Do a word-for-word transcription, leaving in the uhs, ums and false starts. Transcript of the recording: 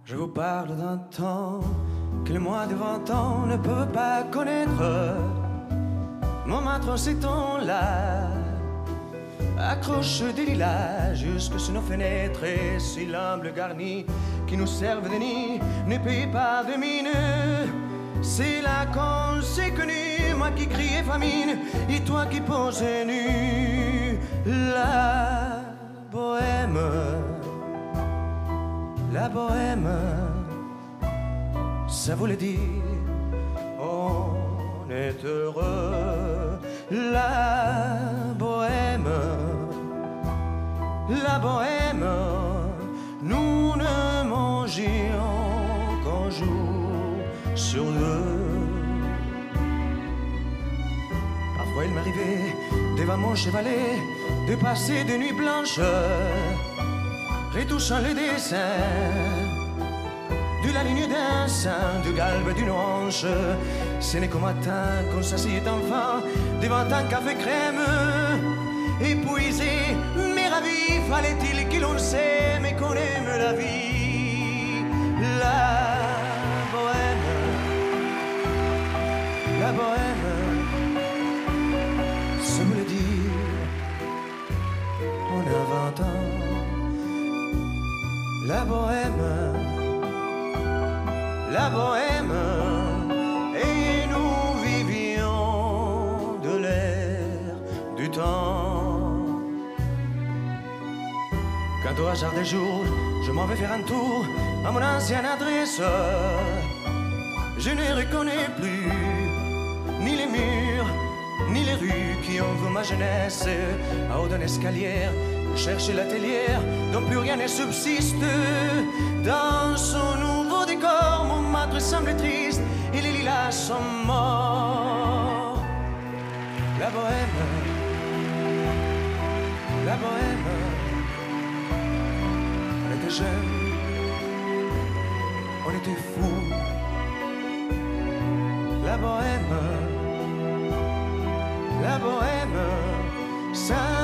Je vous parle d'un temps que les mois de vingt ans ne peuvent pas connaître. Montmartre, ces temps-là, accroche des lilas jusque sur nos fenêtres. Et si l'humble garni qui nous servent de nid ne paye pas de mine, c'est là qu'on s'est connu, moi qui criais famine et toi qui posais nu. La bohème, la bohème, ça voulait dire on est heureux. La bohème, la bohème, nous ne mangions qu'un jour sur deux. Parfois il m'arrivait devant mon chevalet de passer des nuits blanches retouchant les dessins de la ligne d'un sein, du galbe d'une hanche. Ce n'est qu'au matin qu'on s'assied enfin devant un café crème, épuisé mais ravi. Fallait-il que l'on s'aime et qu'on aime la vie. La bohème, la bohème, ça voulait dire on a vingt ans. La bohème, la bohème, et nous vivions de l'air du temps. Quand au hasard des jours, je m'en vais faire un tour à mon ancienne adresse, je ne reconnais plus ni les murs, ni les rues qui ont vu ma jeunesse. À haut d'un escalier, je cherche l'atelière dont plus rien ne subsiste. Dans son nouveau décor, Montmartre semble triste et les lilas sont morts. La bohème, la bohème, on était jeunes, on était fous. La bohème, la bohème, ça